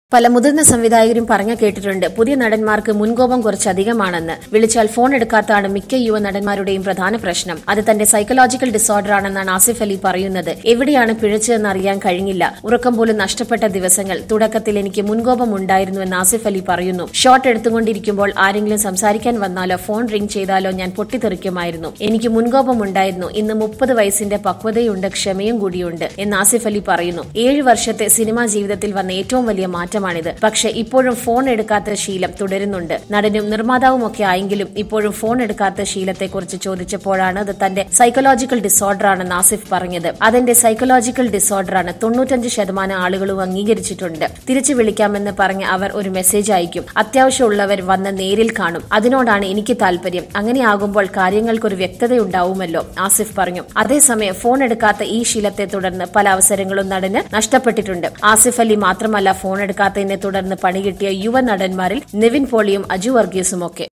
പല മുതിർന്ന സംവിധായകരും പറഞ്ഞു കേട്ടിട്ടുണ്ട് പുതിയ നടന്മാർക്ക് മുൻകോപം കുറച്ചധികമാണെന്ന്. വിളിച്ചാൽ ഫോൺ എടുക്കാത്തതാണ് മിക്ക യുവ നടന്മാരുടെയും പ്രധാന പ്രശ്നം. അത് തന്റെ സൈക്കോളജിക്കൽ ഡിസോർഡർ ആണെന്നാണ് ആസിഫ് അലി പറയുന്നത്. എവിടെയാണ് പിഴച്ചതെന്ന് അറിയാൻ കഴിഞ്ഞില്ല. ഉറക്കം പോലും നഷ്ടപ്പെട്ട ദിവസങ്ങൾ. തുടക്കത്തിൽ എനിക്ക് മുൻകോപം ഉണ്ടായിരുന്നുവെന്ന് ആസിഫ് അലി പറയുന്നു. ഷോട്ട് എടുത്തുകൊണ്ടിരിക്കുമ്പോൾ ആരെങ്കിലും സംസാരിക്കാൻ വന്നാലോ ഫോൺ റിംഗ് ചെയ്താലോ ഞാൻ പൊട്ടിത്തെറിക്കുമായിരുന്നു. എനിക്ക് മുൻകോപം ഉണ്ടായിരുന്നു. ഇന്ന് 30 വയസ്സിന്റെ പക്വതയുണ്ട്, ക്ഷമയും കൂടിയുണ്ട് എന്ന് ആസിഫ് അലി പറയുന്നു. 7 വർഷത്തെ സിനിമാ ജീവിതത്തിൽ വന്ന ഏറ്റവും വലിയ മാറ്റമാണിത്. പക്ഷെ ഇപ്പോഴും ഫോൺ എടുക്കാത്ത ശീലം തുടരുന്നുണ്ട്. നടനും നിർമ്മാതാവും ഒക്കെ ആയെങ്കിലും ഇപ്പോഴും ഫോൺ എടുക്കാത്ത ശീലത്തെക്കുറിച്ച് ചോദിച്ചപ്പോഴാണ് അത് തന്റെ സൈക്കോളജിക്കൽ ഡിസോർഡർ ആണെന്ന് ആസിഫ് പറഞ്ഞത്. അതെന്റെ സൈക്കോളജിക്കൽ ഡിസോർഡറാണ്. 95% ആളുകളും അംഗീകരിച്ചിട്ടുണ്ട്. തിരിച്ചു വിളിക്കാമെന്ന് പറഞ്ഞ് അവർ ഒരു മെസ്സേജ് അയക്കും. അത്യാവശ്യമുള്ളവർ വന്ന് നേരിൽ കാണും. അതിനോടാണ് എനിക്ക് താല്പര്യം. അങ്ങനെയാകുമ്പോൾ കാര്യങ്ങൾക്കൊരു വ്യക്തതയുണ്ടാവുമല്ലോ, ആസിഫ് പറഞ്ഞു. അതേസമയം ഫോൺ എടുക്കാത്ത ഈ ശീലത്തെ തുടർന്ന് പല അവസരങ്ങളും നടന് നഷ്ടപ്പെട്ടിട്ടുണ്ട്. ആസിഫ് അലി മാത്രമല്ല, ഫോൺ എടുക്കാത്തതിനെ തുടർന്ന് പണികിട്ടിയ യുവ നടന്മാരിൽ നിവിൻ പോളിയും അജു വർഗീസുമൊക്കെ.